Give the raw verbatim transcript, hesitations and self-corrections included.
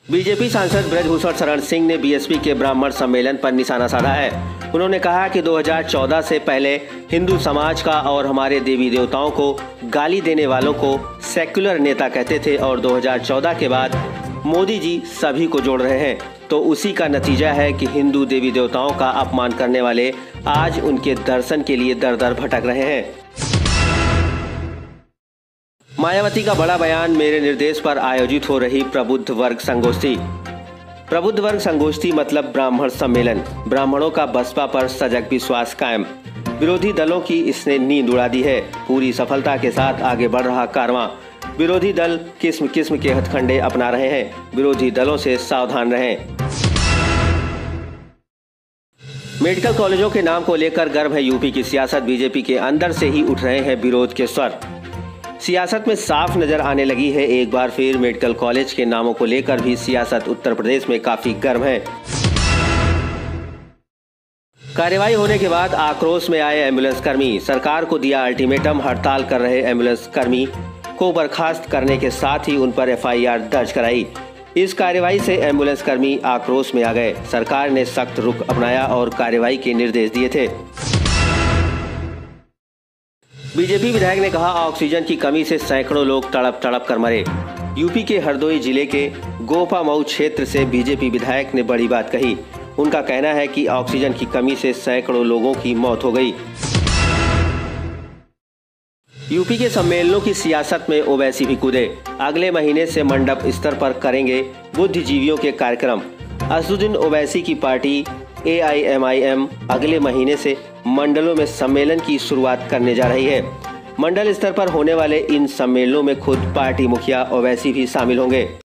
BJP सांसद ब्रजभूषण शरण सिंह ने BSP के ब्राह्मण सम्मेलन पर निशाना साधा है। उन्होंने कहा कि दो हज़ार चौदह से पहले हिंदू समाज का और हमारे देवी देवताओं को गाली देने वालों को सेक्युलर नेता कहते थे और दो हज़ार चौदह के बाद मोदी जी सभी को जोड़ रहे हैं, तो उसी का नतीजा है कि हिंदू देवी देवताओं का अपमान करने वाले आज उनके दर्शन के लिए दर दर भटक रहे हैं। मायावती का बड़ा बयान, मेरे निर्देश पर आयोजित हो रही प्रबुद्ध वर्ग संगोष्ठी। प्रबुद्ध वर्ग संगोष्ठी मतलब ब्राह्मण सम्मेलन। ब्राह्मणों का बसपा पर सजग विश्वास कायम। विरोधी दलों की इसने नींद उड़ा दी है। पूरी सफलता के साथ आगे बढ़ रहा कारवां। विरोधी दल किस्म किस्म के हथकंडे अपना रहे हैं। विरोधी दलों से सावधान रहें। मेडिकल कॉलेजों के नाम को लेकर गर्व है यूपी की सियासत। बीजेपी के अंदर से ही उठ रहे हैं विरोध के स्वर। सियासत में साफ नजर आने लगी है एक बार फिर मेडिकल कॉलेज के नामों को लेकर भी सियासत उत्तर प्रदेश में काफी गर्म है। कार्रवाई होने के बाद आक्रोश में आए एम्बुलेंस कर्मी। सरकार को दिया अल्टीमेटम। हड़ताल कर रहे एम्बुलेंस कर्मी को बर्खास्त करने के साथ ही उन पर एफ आई आर दर्ज कराई। इस कार्रवाई से एम्बुलेंस कर्मी आक्रोश में आ गए। सरकार ने सख्त रुख अपनाया और कार्रवाई के निर्देश दिए थे। बीजेपी विधायक ने कहा, ऑक्सीजन की कमी से सैकड़ों लोग तड़प तड़प कर मरे। यूपी के हरदोई जिले के गोपामऊ क्षेत्र से बीजेपी विधायक ने बड़ी बात कही। उनका कहना है कि ऑक्सीजन की कमी से सैकड़ों लोगों की मौत हो गई। यूपी के सम्मेलनों की सियासत में ओवैसी भी कूदे। अगले महीने से मंडप स्तर पर करेंगे बुद्धिजीवियों के कार्यक्रम। असदुद्दीन ओवैसी की party A I M I M अगले महीने से मंडलों में सम्मेलन की शुरुआत करने जा रही है। मंडल स्तर पर होने वाले इन सम्मेलनों में खुद पार्टी मुखिया ओवैसी भी शामिल होंगे।